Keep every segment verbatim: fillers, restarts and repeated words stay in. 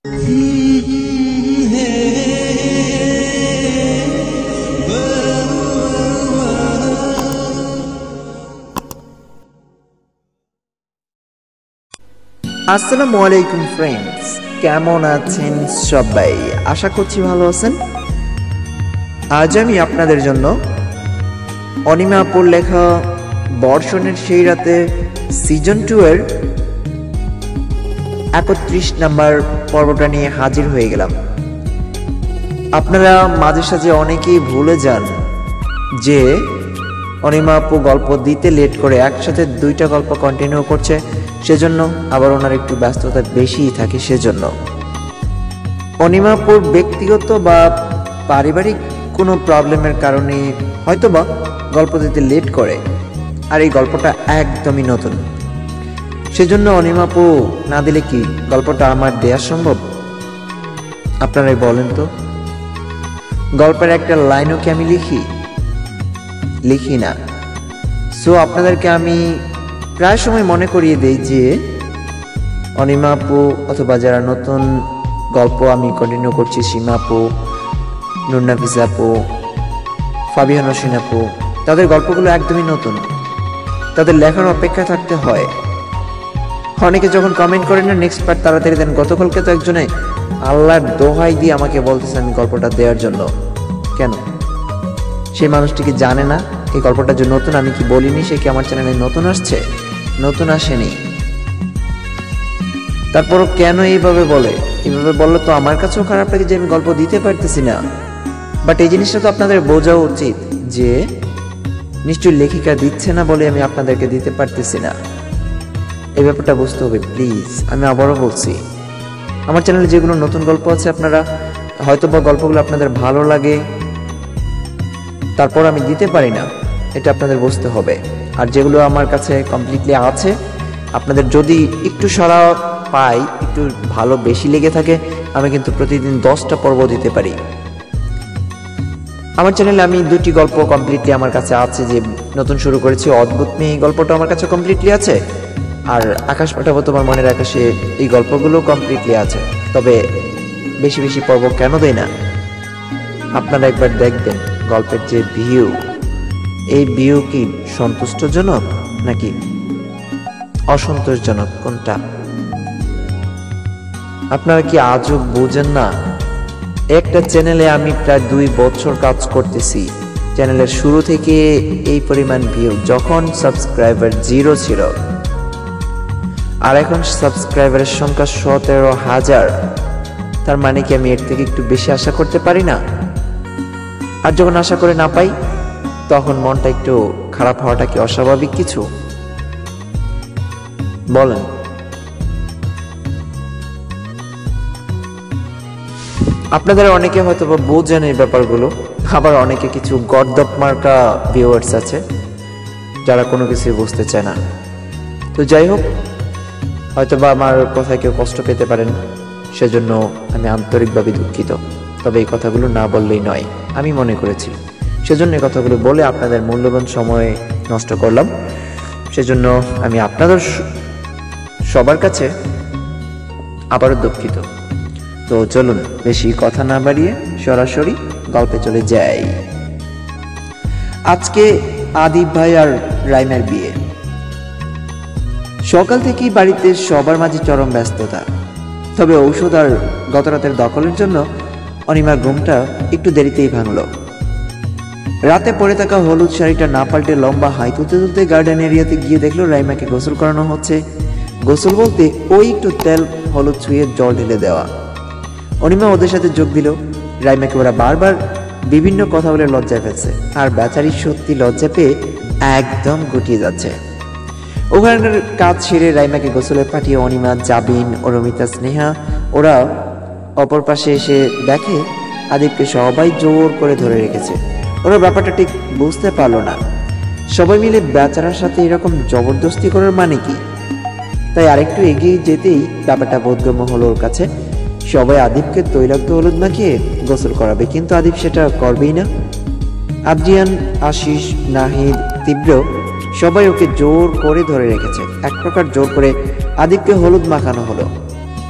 আসসালামু আলাইকুম ফ্রেন্ডস, কেমন আছেন সবাই? আশা করছি ভালো আছেন। আজ আমি আপনাদের জন্য অনিমা আপুর লেখা বর্ষণের সেই রাতে সিজন টু এর একত্রিশ নাম্বার পর্বটা নিয়ে হাজির হয়ে গেলাম। আপনারা মাঝে সাঝে অনেকেই ভুলে যান যে অনিমা আপু গল্প দিতে লেট করে একসাথে দুইটা গল্প কন্টিনিউ করছে, সেজন্য আবার ওনার একটু ব্যস্ততা বেশিই থাকে। সেজন্য অনিমা আপুর ব্যক্তিগত বা পারিবারিক কোনো প্রবলেমের কারণে হয়তোবা গল্প দিতে লেট করে, আর এই গল্পটা একদমই নতুন। সেজন্য অনিমা আপু না দিলে কি গল্পটা আমার দেয়া সম্ভব? আপনারাই বলেন তো। গল্পের একটা লাইনও কি আমি লিখি লিখি না। সো আপনাদেরকে আমি প্রায় সময় মনে করিয়ে দেই যে অনিমা আপু অথবা যারা নতুন গল্প আমি কন্টিনিউ করছি, সীমা আপু, নুরনাফিস আপু, ফাবিহা নসীন আপু, তাদের গল্পগুলো একদমই নতুন। তাদের লেখার অপেক্ষা থাকতে হয়। অনেকে যখন কমেন্ট করেন না নেক্সট পার্ট তাড়াতাড়ি দেন, গতকালকে তো একজনে আল্লাহর দোহাই দিয়ে আমাকে বলতেছে আমি গল্পটা দেওয়ার জন্য। কেন? সেই মানুষটি কি জানে না এই গল্পটা যে নতুন? আমি কি বলিনি সে কি আমার চ্যানেলে নতুন আসছে? নতুন আসেনি। তারপরও কেন এইভাবে বলে? এইভাবে বললে তো আমার কাছেও খারাপ লাগে যে আমি গল্প দিতে পারতেছি না। বাট এই জিনিসটা তো আপনাদের বোঝা উচিত যে নিশ্চয়ই লেখিকা দিচ্ছে না বলে আমি আপনাদেরকে দিতে পারতেছি না। এই ব্যাপারটা বুঝতে হবে প্লিজ। আমি আবারও বলছি, আমার চ্যানেলে যেগুলো নতুন গল্প আছে আপনারা হয়তো বা গল্পগুলো আপনাদের ভালো লাগে, তারপর আমি দিতে পারি না, এটা আপনাদের বুঝতে হবে। আর যেগুলো আমার কাছে কমপ্লিটলি আছে, আপনাদের যদি একটু সাড়া পাই, একটু ভালো বেশি লেগে থাকে, আমি কিন্তু প্রতিদিন দশটা পর্ব দিতে পারি। আমার চ্যানেলে আমি দুটি গল্প কমপ্লিটলি আমার কাছে আছে, যে নতুন শুরু করেছি অদ্ভুত মেয়ে, এই গল্পটা আমার কাছে কমপ্লিটলি আছে। আর আকাশ পাঠাবো তোমার মনের আকাশে, এই গল্পগুলো কমপ্লিটলি আছে। তবে বেশি বেশি পর্ব কেন দেয় না আপনারা একবার দেখবেন গল্পের যে ভিউ, এই ভিউ কি সন্তুষ্টজনক নাকি অসন্তোষজনক, কোনটা? আপনারা কি আজও বোঝেন না? একটা চ্যানেলে আমি প্রায় দুই বছর কাজ করতেছি, চ্যানেলের শুরু থেকে এই পরিমাণ ভিউ, যখন সাবস্ক্রাইবার জিরো ছিল, আর এখন সাবস্ক্রাইবারের সংখ্যা সতেরো হাজার। তার মানে কি আমি এর থেকে একটু বেশি আশা করতে পারি না? আর যখন আশা করে না পাই তখন মনটা একটু খারাপ হওয়াটা কি অস্বাভাবিক কিছু? বলেন। আপনাদের অনেকে হয়তো বা বোঝেন এই ব্যাপারগুলো, আবার অনেকে কিছু গর্দপ মার্কা ভিউয়ার্স আছে যারা কোনো কিছুই বুঝতে চায় না। তো যাই হোক, হয়তো বা আমার কথায় কেউ কষ্ট পেতে পারেন, সেজন্য আমি আন্তরিকভাবে দুঃখিত। তবে এই কথাগুলো না বললেই নয়, আমি মনে করেছি, সেজন্য এই কথাগুলো বলে আপনাদের মূল্যবান সময় নষ্ট করলাম। সেজন্য আমি আপনাদের সবার কাছে আবারও দুঃখিত। তো চলুন বেশি কথা না বাড়িয়ে সরাসরি গল্পে চলে যাই। আজকে আদিব ভাই আর রাইমার বিয়ে। সকাল থেকেই বাড়িতে সবার মাঝে চরম ব্যস্ততা। তবে ঔষধ আর গতরাতের দখলের জন্য অনিমার ঘুমটা একটু দেরিতেই ভাঙল। রাতে পরে থাকা হলুদ শাড়িটা না পাল্টে লম্বা হাই তুলতে তুলতে গার্ডেন এরিয়াতে গিয়ে দেখলো রাইমাকে গোসল করানো হচ্ছে। গোসল বলতে ওই একটু তেল হলুদ ছুঁয়ে জল ঢেলে দেওয়া। অনিমা ওদের সাথে যোগ দিল। রাইমাকে ওরা বারবার বিভিন্ন কথা বলে লজ্জায় ফেলছে, আর বেচারি সত্যি লজ্জা পেয়ে একদম গুটিয়ে যাচ্ছে। ওখানকার কাজ সেরে রাইমাকে গোসলে পাঠিয়ে অনিমা, জাবিন, অরমিতা, স্নেহা ওরা অপর পাশে এসে দেখে আদিবকে সবাই জোর করে ধরে রেখেছে। ওরা ব্যাপারটা ঠিক বুঝতে পারলো না। সবাই মিলে বেচারার সাথে এরকম জবরদস্তি করার মানে কি? তাই আরেকটু এগিয়ে যেতেই ব্যাপারটা বোধগম্য হলো ওর কাছে। সবাই আদিবকে তৈলাক্ত হলুদ মাখিয়ে গোসল করাবে, কিন্তু আদিব সেটা করবেই না। আদ্রিয়ান, আশিস, নাহিদ, তীব্র সবাই ওকে জোর করে ধরে রেখেছে। এক প্রকার জোর করে আদিবকে হলুদ মাখানো হলো।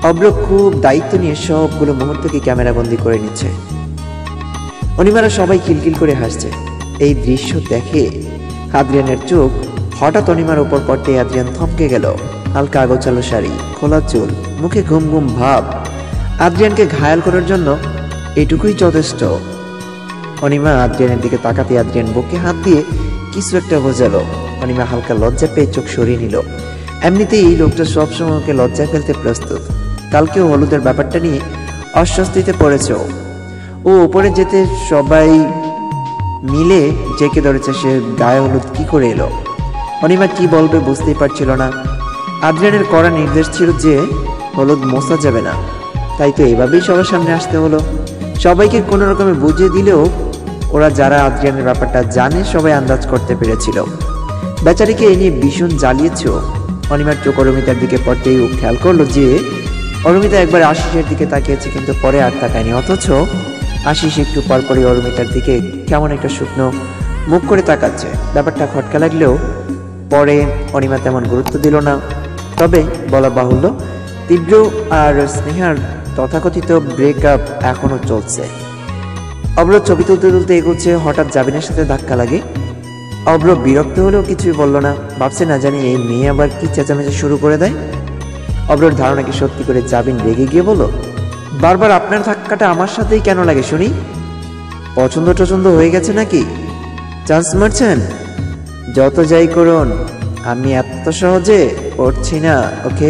অব্র খুব দায়িত্ব নিয়ে সবগুলো মুহূর্তকে ক্যামেরাবন্দি করে নিচ্ছে। অনিমারা সবাই কিলকিল করে হাসছে। এই দৃশ্য দেখে আদ্রিয়ানের চোখ হঠাৎ অনিমার ওপর পড়তে আদ্রিয়ান থমকে গেল। হালকা আগোছালো শাড়ি, খোলা চুল, মুখে ঘুম ঘুম ভাব। আদ্রিয়ানকে ঘায়াল করার জন্য এটুকুই যথেষ্ট। অনিমা আদ্রিয়ানের দিকে তাকাতে আদ্রিয়ান বুকে হাত দিয়ে কিছু একটা বোঝালো। অনিমা হালকা লজ্জা পেয়ে চোখ সরিয়ে নিল। এমনিতেই লোকটা সবসময় ওকে লজ্জায় ফেলতে প্রস্তুত। কালকেও হলুদের ব্যাপারটা নিয়ে অস্বস্তিতে পড়েছে। ও উপরে যেতে সবাই মিলে জেকে ধরেছে, সে গায়ে হলুদ কি করে এলো। অনিমা কি বলবে বুঝতেই পারছিল না। আদ্রিয়ানের কড়া নির্দেশ ছিল যে হলুদ মোছা যাবে না, তাই তো এভাবেই সবার সামনে আসতে হলো। সবাইকে কোনো রকমে বুঝিয়ে দিলেও ওরা যারা আদ্রিয়ানের ব্যাপারটা জানে সবাই আন্দাজ করতে পেরেছিল। বেচারিকে এ নিয়ে ভীষণ জ্বালিয়েছ। অনিমার চোখ অরুমিতার দিকে পড়তেই ও খেয়াল করলো যে অরুমিতা একবার আশিসের দিকে তাকিয়েছে, কিন্তু পরে আর তাকায়নি। অথচ আশিস একটু পরপরই অরুমিতার দিকে কেমন একটা শুকনো মুখ করে তাকাচ্ছে। ব্যাপারটা খটকা লাগলেও পরে অনিমা তেমন গুরুত্ব দিল না। তবে বলা বাহুল্য, তীব্র আর স্নেহার তথাকথিত ব্রেকআপ এখনো চলছে। অব্র ছবি তুলতে তুলতে এগোচ্ছে, হঠাৎ জাবিনের সাথে ধাক্কা লাগে। অব্র বিরক্ত হলেও কিছুই বলল না। ভাবছে না জানি এই মেয়ে আবার কি চেঁচামেচি শুরু করে দেয়। অব্রর ধারণা কি সত্যি করে জাবিন রেগে গিয়ে বলল, বারবার আপনার ধাক্কাটা আমার সাথেই কেন লাগে শুনি? পছন্দ টছন্দ হয়ে গেছে নাকি? চান্স মারছেন? যত যাই করুন, আমি এত সহজে পড়ছি না, ওকে?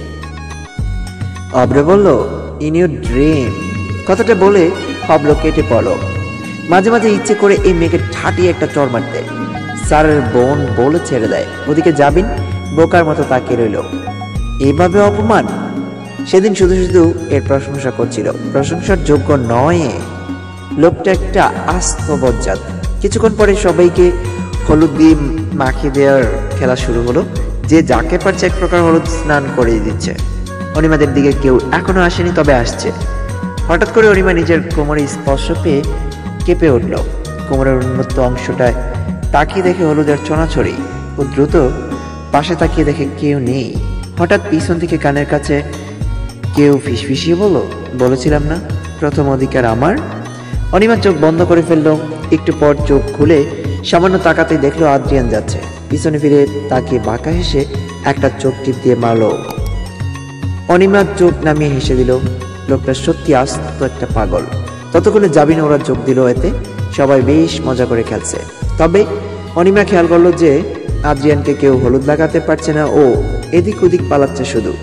অব্র বলল, ইন ইউর ড্রিম। কথাটা বলে অব্র কেটে পড়ল। মাঝে মাঝে ইচ্ছে করে এই মেয়েকে ঠাটিয়ে একটা চড় মারতে। স্যারের বোন বলে ছেড়ে দেয়। ওদিকে জাবিন বোকার মতো তাকিয়ে রইল। এভাবে অপমান? সেদিন শুধু শুধু এর প্রশংসা করছিল। প্রশংসার যোগ্য নয়। লোকটা একটা আস্ত বজ্জাত। কিছুক্ষণ পরে সবাইকে হলুদ দিয়ে মাখিয়ে দেওয়ার খেলা শুরু হলো। যে যাকে পারছে এক প্রকার হলুদ স্নান করিয়ে দিচ্ছে। অনিমাদের দিকে কেউ এখনো আসেনি, তবে আসছে। হঠাৎ করে অনিমা নিজের কোমরে স্পর্শ পেয়ে কেঁপে উঠল। কোমরের উন্মুক্ত অংশটায় তাকিয়ে দেখে হলুদের ছোনাছড়ি। ও দ্রুত পাশে তাকিয়ে দেখে কেউ নেই। হঠাৎ পিছন থেকে কানের কাছে কেউ ফিসফিসিয়ে বলল, বলেছিলাম না প্রথম অধিকার আমার। অনিমা চোখ বন্ধ করে ফেলল। একটু পর চোখ খুলে সামান্য তাকাতেই দেখলো আদ্রিয়ান যাচ্ছে। পিছনে ফিরে তাকিয়ে বাঁকা হেসে একটা চোখ টিপ দিয়ে মারল। অনিমা চোখ নামিয়ে হেসে দিল। লোকটা সত্যি আস্ত একটা পাগল। ততক্ষণে জাবিন ওরা যোগ দিল। এতে সবাই বেশ মজা করে খেলছে। তবে অনিমা খেয়াল করলো যে আদ্রিয়ানকে কেউ হলুদ লাগাতে পারছে না। ও এদিক ওদিক পালাচ্ছে শুধু।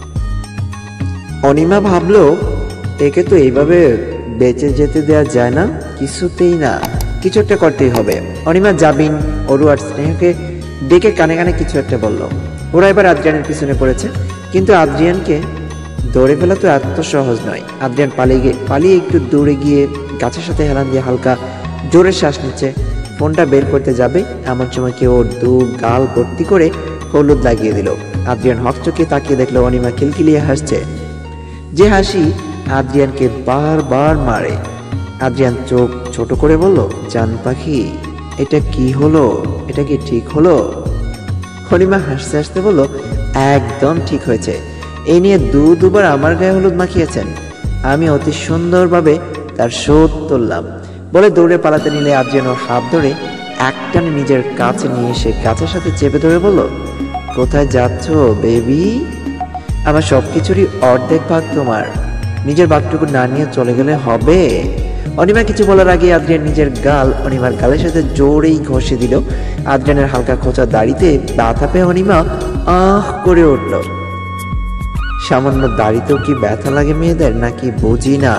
অনিমা ভাবলো, একে তো এইভাবে বেঁচে যেতে দেওয়া যায় না, কিছুতেই না, কিছু একটা করতেই হবে। অনিমা জাবিন, অরু আর স্নেহকে ডেকে কানে কানে কিছু একটা বলল। ওরা এবার আদ্রিয়ানের পিছনে পড়েছে। কিন্তু আদ্রিয়ানকে দৌড়ে ফেলা তো এত সহজ নয়। আদ্রিয়ান পালিয়ে গিয়ে পালিয়ে একটু দৌড়ে গিয়ে গাছের সাথে হেলান দিয়ে হালকা জোরে শ্বাস নিচ্ছে। ফোনটা বের করতে যাবে এমন সময় কেউ ওর দু গাল ভর্তি করে হলুদ লাগিয়ে দিল। আদ্রিয়ান হকচকে তাকিয়ে দেখলো অনিমা খিলখিলিয়ে হাসছে, যে হাসি আদ্রিয়ানকে বারবার মারে। আদ্রিয়ান চোখ ছোট করে বলল, জান পাখি, এটা কি হলো? এটা কি ঠিক হলো? অনিমা হাসতে হাসতে বলল, একদম ঠিক হয়েছে। এই নিয়ে দু দুবার আমার গায়ে হলুদ মাখিয়েছেন, আমি অতি সুন্দরভাবে তার শোধ তুললাম। বলে দৌড়ে পালাতে নিলে আদ্রিয়ান ওর হাত ধরে একটানে নিজের কাছে নিয়ে এসে গাছের সাথে চেপে ধরে বলল, কোথায় যাচ্ছ বেবি? আমার সবকিছুরই অর্ধেক ভাগ তোমার, নিজের ভাগটুকু না নিয়ে চলে গেলে হবে? অনিমা কিছু বলার আগে আদ্রিয়ান নিজের গাল অনিমার গালের সাথে জোরেই ঘষে দিল। আদ্রিয়ানের হালকা খোঁচা দাড়িতে ব্যথা পেয়ে অনিমা আহ করে উঠল। সামান্য দাড়িতেও কি ব্যথা লাগে মেয়েদের, নাকি বুঝি না?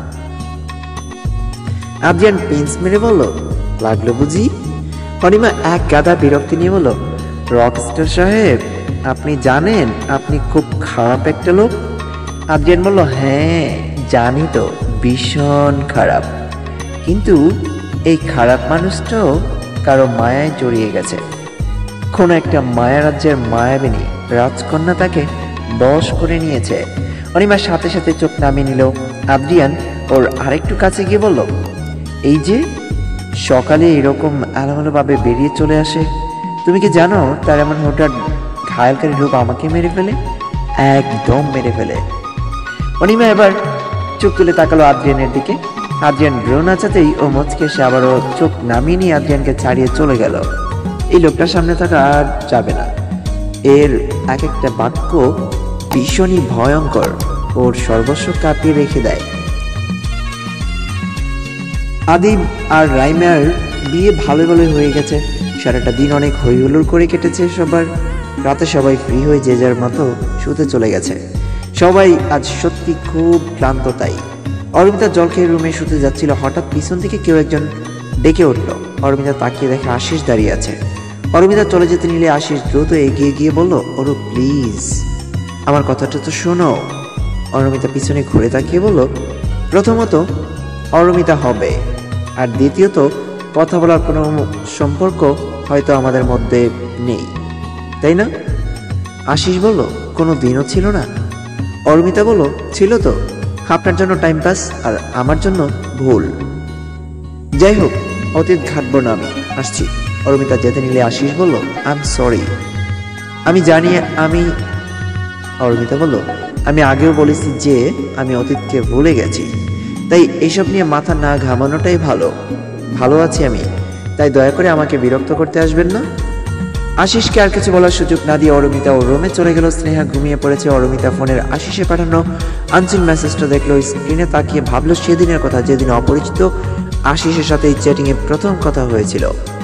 আদ্রিয়ান পিন্স মেরে বলল, লাগলো বুঝি? অনিমা এক গাদা বিরক্তি নিয়ে বলল, রকস্টার সাহেব, আপনি জানেন আপনি খুব খারাপ একটা লোক। আদ্রিয়ান বলল, হ্যাঁ জানি তো, ভীষণ খারাপ। কিন্তু এই খারাপ মানুষটাও কারো মায়ায় জড়িয়ে গেছে। কোন একটা মায়া রাজ্যের মায়াবিনী রাজকন্যা তাকে বশ করে নিয়েছে। অনিমার সাথে সাথে চোখ নামিয়ে নিল। আদ্রিয়ান ওর আরেকটু কাছে গিয়ে বলল, এই যে সকালে এরকম আলামালো ভাবে বেরিয়ে চলে আসে, তুমি কি জানো তার এমন হঠাৎ ঘায়ালকারী রূপ আমাকে মেরে ফেলে, একদম মেরে ফেলে। অনিমা এবার চোখ তুলে তাকালো আদ্রিয়ানের দিকে। আদ্রিয়ান ভ্রু নাচাতেই ও মুচকে সে আবারও চোখ নামিয়ে নিয়ে আদ্রিয়ানকে ছাড়িয়ে চলে গেল। এই লোকটার সামনে থাকা আর যাবে না। এর এক একটা বাক্য ভীষণই ভয়ঙ্কর, ওর সর্বস্ব কাঁপিয়ে রেখে দেয়। আদিব আর রাইমার বিয়ে ভালো ভালো হয়ে গেছে। সারাটা দিন অনেক হইহুল্লোড় করে কেটেছে সবার। রাতে সবাই ফ্রি হয়ে যে যার মতো শুতে চলে গেছে। সবাই আজ সত্যি খুব ক্লান্ত। তাই অরমিতা জল খেয়ে রুমে শুতে যাচ্ছিল, হঠাৎ পিছন থেকে কেউ একজন ডেকে উঠল। অরমিতা তাকিয়ে দেখে আশিস দাঁড়িয়ে আছে। অরমিতা চলে যেতে নিলে আশিস দ্রুত এগিয়ে গিয়ে বলল, ওরু প্লিজ আমার কথাটা তো শোনো। অরমিতা পিছনে ঘুরে তাকিয়ে বলল, প্রথমত অরমিতা হবে, আর দ্বিতীয়ত কথা বলার কোনো সম্পর্ক হয়তো আমাদের মধ্যে নেই, তাই না? আশিস বলল, কোনো দিনও ছিল না। অরমিতা বলল, ছিল তো, আপনার জন্য টাইম পাস আর আমার জন্য ভুল। যাই হোক, অতীত ঘাটব না, আমি আসছি। অরমিতা যেতে নিলে আশিস বলল, আই এম সরি। আমি জানি আমি অরমিতা বলল, আমি আগেও বলেছি যে আমি অতীতকে ভুলে গেছি, তাই এইসব নিয়ে মাথা না ঘামানোটাই ভালো। ভালো আছি আমি, তাই দয়া করে আমাকে বিরক্ত করতে আসবেন না। আশিসকে আর কিছু বলার সুযোগ না দিয়ে অরমিতা ও রুমে চলে গেল। স্নেহা ঘুমিয়ে পড়েছে। অরমিতা ফোনের আশিসে পাঠানো আনসিন মেসেজটা দেখলো। স্ক্রিনে তাকিয়ে ভাবলো সেদিনের কথা, যেদিন অপরিচিত আশিসের সাথে চ্যাটিং এ প্রথম কথা হয়েছিল।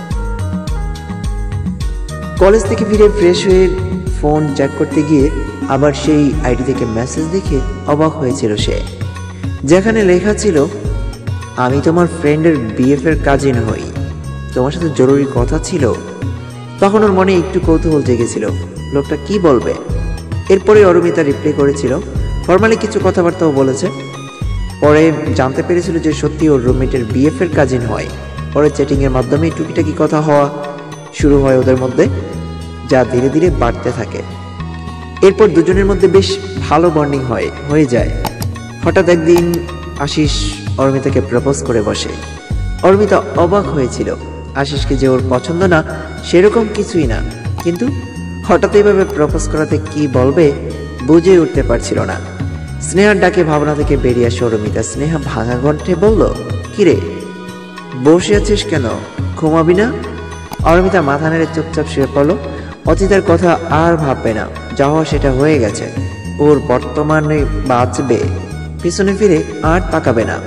কলেজ থেকে ফিরে ফ্রেশ হয়ে ফোন চেক করতে গিয়ে আবার সেই আইডি থেকে মেসেজ দেখে অবাক হয়েছিল সে, যেখানে লেখা ছিল, আমি তোমার ফ্রেন্ডের বিএফ এর কাজিন হই, তোমার সাথে জরুরি কথা ছিল। তখন ওর মনে একটু কৌতূহল জেগেছিল, লোকটা কি বলবে। এরপরে অরমিতা রিপ্লাই করেছিল, ফর্মালি কিছু কথাবার্তাও বলেছে। পরে জানতে পেরেছিল যে সত্যি ওর রুমমেটের বিএফ এর কাজিন হয়। পরে চ্যাটিং এর মাধ্যমে টুকিটাকি কথা হওয়া শুরু হয় ওদের মধ্যে, যা ধীরে ধীরে বাড়তে থাকে। এরপর দুজনের মধ্যে বেশ ভালো বন্ডিং হয় হয়ে যায়। হঠাৎ একদিন আশিস অরমিতাকে প্রপোজ করে বসে। অরমিতা অবাক হয়েছিল, আশিসকে যে ওর পছন্দ না সেরকম কিছুই না, কিন্তু হঠাৎ এইভাবে প্রপোজ করাতে কি বলবে বুঝে উঠতে পারছিল না। স্নেহার ডাকে ভাবনা থেকে বেরিয়ে আসে অরমিতা। স্নেহা ভাঙা কণ্ঠে বলল, কিরে বসে আছিস কেন, ঘুমাবি না? অরমিতা মাথা নেড়ে চুপচাপ শুয়ে পড়ল। অতীতের কথা আর ভাববে না, যা হওয়া সেটা হয়ে গেছে। ওর বর্তমানে বাঁচবে, পিছনে ফিরে আর তাকাবে না।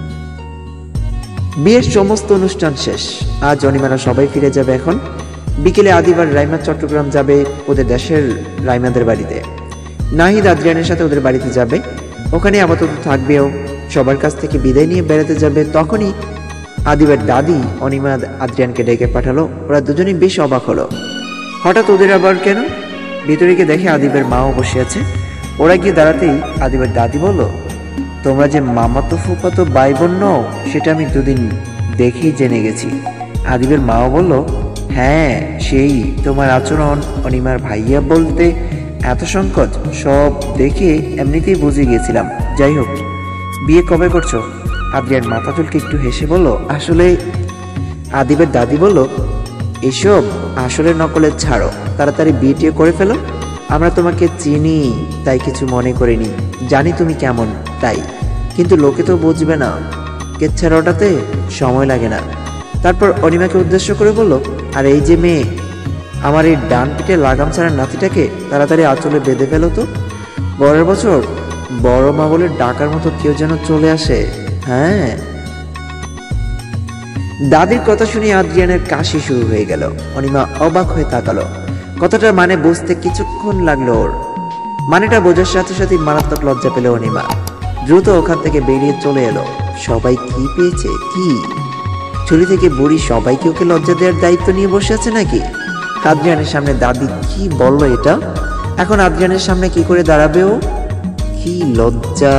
বিয়ের সমস্ত অনুষ্ঠান শেষ। আজ অনিমারা সবাই ফিরে যাবে। এখন বিকেলে আদিবার রাইমা চট্টগ্রাম যাবে ওদের দেশের রাইমাদের বাড়িতে। নাহিদ আদ্রিয়ানের সাথে ওদের বাড়িতে যাবে, ওখানে আপাতত থাকবেও। সবার কাছ থেকে বিদায় নিয়ে বেড়াতে যাবে। তখনই আদিবার দাদি অনিমা আদ্রিয়ানকে ডেকে পাঠালো। ওরা দুজনেই বেশ অবাক হলো, হঠাৎ ওদের আবার কেন? ভিতরে গিয়ে দেখে আদিবের মাও বসে আছে। ওরা গিয়ে দাঁড়াতেই আদিবের দাদি বলল, তোমরা যে মামাতো ফুফাতো ভাই বোন নও সেটা আমি দুদিন দেখেই জেনে গেছি। আদিবের মাও বলল, হ্যাঁ সেই, তোমার আচরণ, অনিমার ভাইয়া বলতে এত সংকট, সব দেখে এমনিতেই বুঝে গিয়েছিলাম। যাই হোক, বিয়ে কবে করছো? আদ্রিয়ান মাথা চুলকে একটু হেসে বলল, আসলে। আদিবের দাদি বলল, এসব আসলে নকলের ছাড়ো, তাড়াতাড়ি বিয়ে করে ফেলো। আমরা তোমাকে চিনি তাই কিছু মনে করিনি, জানি তুমি কেমন তাই, কিন্তু লোকে তো বুঝবে না, কেচ্ছা রটাতে সময় লাগে না। তারপর অনিমাকে উদ্দেশ্য করে বলল, আর এই যে মেয়ে, আমার এই ডান পিঠে লাগাম ছাড়া নাতিটাকে তাড়াতাড়ি আঁচলে বেঁধে ফেলো তো। পরের বছর বড় মা বলে ডাকার মতো কেউ যেন চলে আসে। হ্যাঁ। দাদির কথা শুনে আদ্রিয়ানের কাশি শুরু হয়ে গেল। অনিমা অবাক হয়ে তাকালো। কথাটার মানে বুঝতে কিছুক্ষণ লাগলো ওর। মানেটা বোঝার সাথে সাথে মারাত্মক লজ্জা পেল অনিমা। দ্রুত ওখান থেকে বেরিয়ে চলে এলো। সবাই কি পেয়েছে? কি চুরি থেকে বুড়ি সবাইকে ওকে লজ্জা দেওয়ার দায়িত্ব নিয়ে বসে আছে নাকি? আদ্রিয়ানের সামনে দাদি কি বললো এটা? এখন আদ্রিয়ানের সামনে কি করে দাঁড়াবে ও? কি লজ্জা!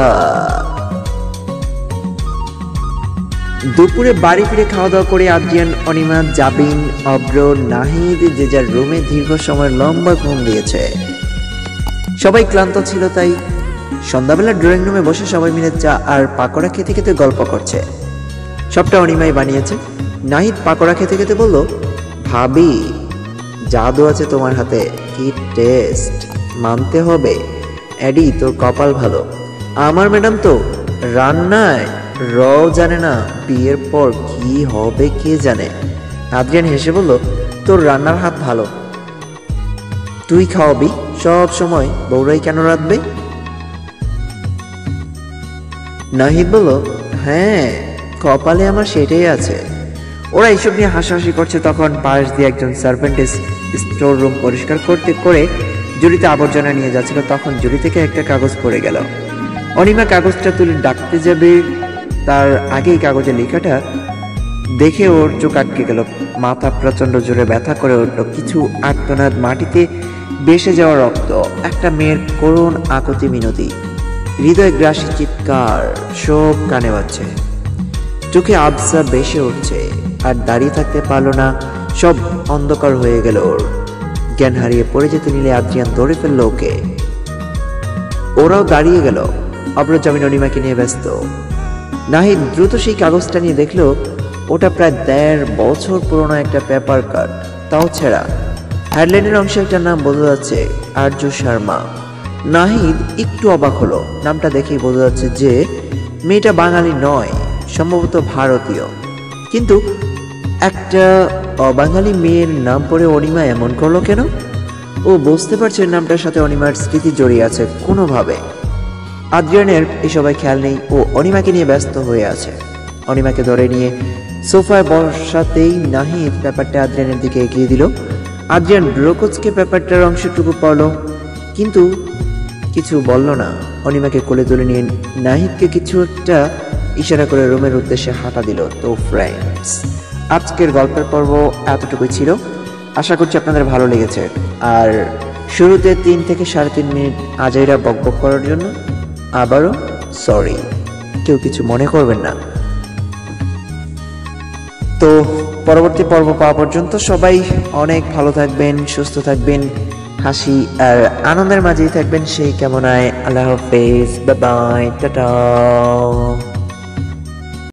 দুপুরে বাড়ি ফিরে খাওয়া দাওয়া করে আদ্রিয়ান, অনিমা, জাবিন, অব্র, নাহিদ যে যার রুমে দীর্ঘ সময় লম্বা ঘুম দিয়েছে। সবাই ক্লান্ত ছিল, তাই সন্ধ্যাবেলা ড্রয়িং রুমে বসে সবাই মিলে চা আর পাকোড়া খেতে খেতে গল্প করছে। সবটা অনিমাই বানিয়েছে। নাহিদ পাকোড়া খেতে খেতে বলল, ভাবি জাদু আছে তোমার হাতে, কি টেস্ট, মানতে হবে। এডি তোর কপাল ভালো, আমার ম্যাডাম তো রান্নায় রও জানে না, বিয়ের পর কি হবে কে জানে। আদ্রিয়ান হেসে বলল, তোর রান্নার হাত ভালো, তুই খাওয়াবি সব সময়, বউরাই কেন রাঁধবে? নাহিদ বলল, হ্যাঁ কপালে আমার সেটাই আছে। ওরা এইসব নিয়ে হাসাহাসি করছে, তখন পাশ দিয়ে একজন সার্ভেন্ট স্টোর রুম পরিষ্কার করতে করে জুড়িতে আবর্জনা নিয়ে যাচ্ছিল। তখন জুড়ি থেকে একটা কাগজ পড়ে গেল। অনিমা কাগজটা তুলে ডাকতে যাবে, তার আগেই কাগজের লেখাটা দেখে ওর চোখ আটকে গেল। মাথা প্রচন্ড জোরে ব্যথা করে উঠল। কিছু আর্তনাদ, মাটিতে বেসে যাওয়া রক্ত, একটা মেয়ের করুণ আকুতি মিনতি, হৃদয় গ্রাসী চিৎকার, সব কানে বাজছে। চোখে আবসা বেসে উঠছে, আর দাঁড়িয়ে থাকতে পারলো না, সব অন্ধকার হয়ে গেল ওর। জ্ঞান হারিয়ে পড়ে যেতে নিলে আদ্রিয়ান ধরে ফেললো ওকে। ওরাও দাঁড়িয়ে গেল, অব্রজামিন অনিমাকে নিয়ে ব্যস্ত। নাহিদ দ্রুত সেই কাগজটা নিয়ে দেখলো ওটা প্রায় দেড় বছর পুরনো একটা পেপার কাট, তাও ছেঁড়া। হেডলাইনের অংশে একটা নাম বোঝা যাচ্ছে, আরজু শর্মা। নাহিদ একটু অবাক হলো, নামটা দেখেই বোঝা যাচ্ছে যে মেয়েটা বাঙালি নয়, সম্ভবত ভারতীয়। কিন্তু একটা অবাঙালি মেয়ের নাম পড়ে অনিমা এমন করলো কেন? ও বুঝতে পারছে নামটার সাথে অনিমার স্মৃতি জড়িয়ে আছে কোনোভাবে। আদ্রিয়ানের এসবাই খেয়াল নেই, ও অনিমাকে নিয়ে ব্যস্ত হয়ে আছে। অনিমাকে ধরে নিয়ে সোফায় বসাতেই নাহিদ ব্যাপারটা আদ্রিয়ানের দিকে এগিয়ে দিল। আদ্রিয়ান ব্রোকোজকে ব্যাপারটার অংশটুকু পড়ল, কিন্তু কিছু বলল না। অনিমাকে কোলে তুলে নিয়ে নাহিদকে কিছু একটা ইশারা করে রুমের উদ্দেশ্যে হাঁটা দিল। তো ফ্রেন্ডস, আজকের গল্পের পর্ব এতটুকুই ছিল। আশা করছি আপনাদের ভালো লেগেছে। আর শুরুতে তিন থেকে সাড়ে তিন মিনিট আজাইরা বকবক করার জন্য আবারও সরি, কেউ কিছু মনে করবেন না। তো পরবর্তী পর্ব পাওয়া পর্যন্ত সবাই অনেক ভালো থাকবেন, সুস্থ থাকবেন, হাসি আর আনন্দের মাঝেই থাকবেন সেই কামনায়। আল্লাহ হাফেজ, বাই বাই, টাটা।